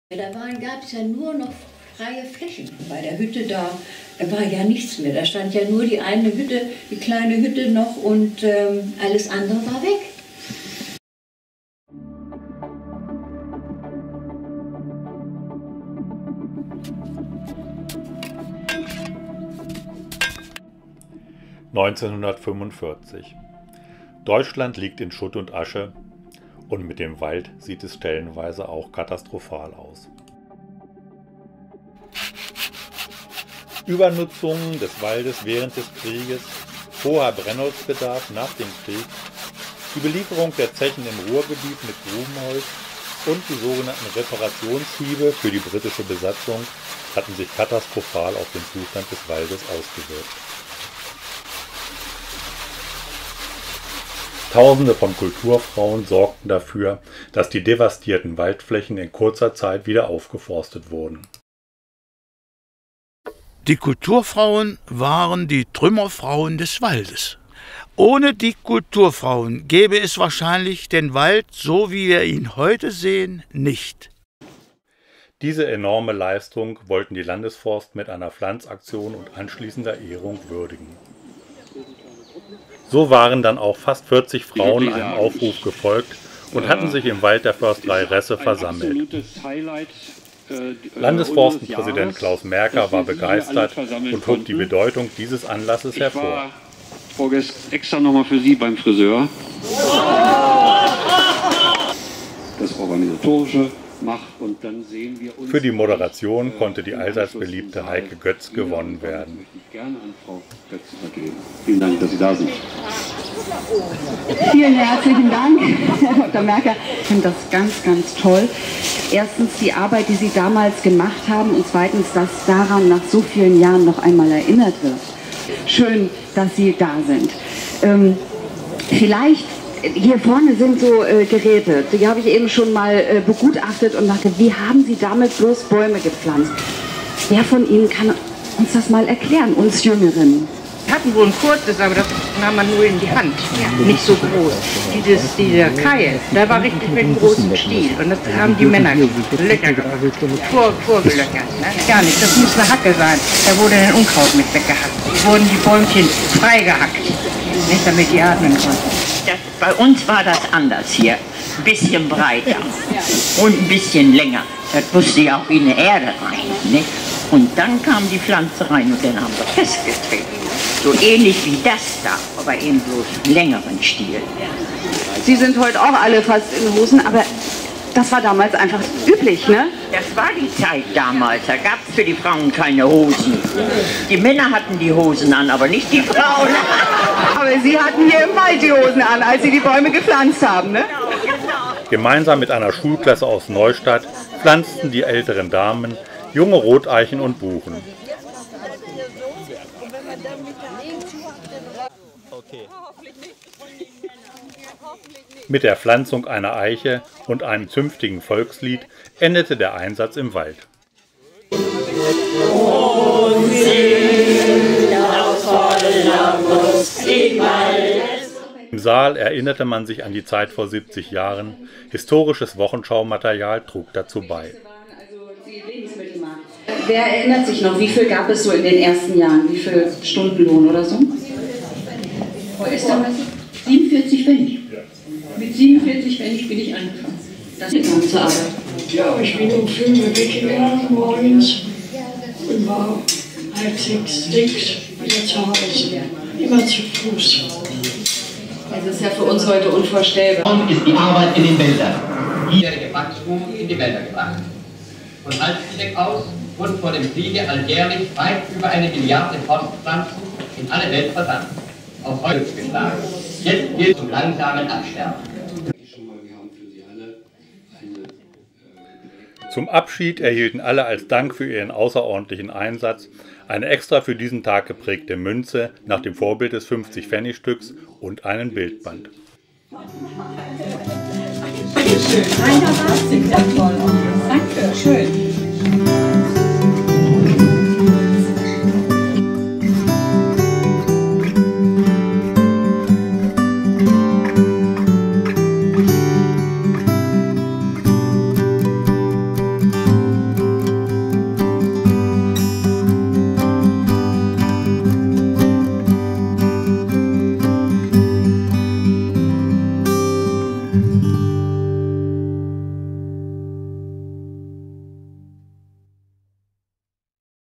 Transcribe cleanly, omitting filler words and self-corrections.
Da gab es ja nur noch freie Flächen. Bei der Hütte da war ja nichts mehr. Da stand ja nur die eine Hütte, die kleine Hütte noch und alles andere war weg. (1945) Deutschland liegt in Schutt und Asche und mit dem Wald sieht es stellenweise auch katastrophal aus. Übernutzung des Waldes während des Krieges, hoher Brennholzbedarf nach dem Krieg, die Belieferung der Zechen im Ruhrgebiet mit Grubenholz und die sogenannten Reparationshiebe für die britische Besatzung hatten sich katastrophal auf den Zustand des Waldes ausgewirkt. Tausende von Kulturfrauen sorgten dafür, dass die devastierten Waldflächen in kurzer Zeit wieder aufgeforstet wurden. Die Kulturfrauen waren die Trümmerfrauen des Waldes. Ohne die Kulturfrauen gäbe es wahrscheinlich den Wald, so wie wir ihn heute sehen, nicht. Diese enorme Leistung wollten die Landesforst mit einer Pflanzaktion und anschließender Ehrung würdigen. So waren dann auch fast 40 Frauen einem Aufruf gefolgt und hatten sich im Wald der Försterei Resse versammelt. Landesforstenpräsident Klaus Merker war begeistert und hob die Bedeutung dieses Anlasses hervor. Ich war vorgestern extra nochmal für Sie beim Friseur. Das Organisatorische macht und dann sehen wir uns. Für die Moderation konnte die allseits beliebte Heike Götz gewonnen werden. Ich gerne an Frau Götz vergeben. Vielen Dank, dass Sie da sind. Vielen herzlichen Dank, Herr Dr. Merker. Ich finde das ganz, ganz toll. Erstens die Arbeit, die Sie damals gemacht haben und zweitens, dass daran nach so vielen Jahren noch einmal erinnert wird. Schön, dass Sie da sind. Vielleicht, hier vorne sind so Geräte, die habe ich eben schon mal begutachtet und dachte, wie haben Sie damit bloß Bäume gepflanzt? Wer von Ihnen kann uns das mal erklären, uns Jüngeren? Wir hatten wohl ein kurzes, aber das nahm man nur in die Hand, nicht so groß. Dieser Keil, der war richtig mit einem großen Stiel und das haben die Männer Löcher gemacht, vorgelöchert. Ne? Gar nicht, das muss eine Hacke sein, da wurde ein Unkraut mit weggehackt. Wurden die Bäumchen freigehackt, nicht damit die atmen konnten. Bei uns war das anders hier, ein bisschen breiter und ein bisschen länger. Das musste ja auch in die Erde rein. Ne? Und dann kam die Pflanze rein und dann haben wir festgetreten. So ähnlich wie das da, aber eben bloß längeren Stil. Sie sind heute auch alle fast in Hosen, aber das war damals einfach üblich, ne? Das war die Zeit damals, da gab es für die Frauen keine Hosen. Die Männer hatten die Hosen an, aber nicht die Frauen. Aber Sie hatten hier im Wald die Hosen an, als Sie die Bäume gepflanzt haben, ne? Gemeinsam mit einer Schulklasse aus Neustadt pflanzten die älteren Damen junge Roteichen und Buchen. Mit der Pflanzung einer Eiche und einem zünftigen Volkslied endete der Einsatz im Wald. Im Saal erinnerte man sich an die Zeit vor 70 Jahren. Historisches Wochenschaumaterial trug dazu bei. Wer erinnert sich noch, wie viel gab es so in den ersten Jahren? Wie viel Stundenlohn oder so? Wo ist das? 47 Pfennig. Mit 47 Pfennig bin ich angefangen. Das ist die ganze Arbeit. Ja, ich bin um 5 Uhr weggegangen morgens und war 5, 6 wieder zu Hause. Immer zu Fuß. Das ist ja für uns heute unvorstellbar. Ist die Arbeit in den Wäldern. Jährige Wachstum in die Wälder gebracht. Und als Zielek aus wurden vor dem Kriege alljährlich weit über 1 Milliarde Forstpflanzen in alle Welt versandt. Auf Holz geschlagen. Jetzt gilt zum langsamen Absterben. Zum Abschied erhielten alle als Dank für ihren außerordentlichen Einsatz eine extra für diesen Tag geprägte Münze nach dem Vorbild des 50-Pfennig-Stücks und einen Bildband. Danke.